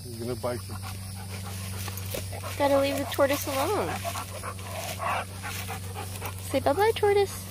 He's gonna bite you. Gotta leave the tortoise alone. Say bye-bye, tortoise.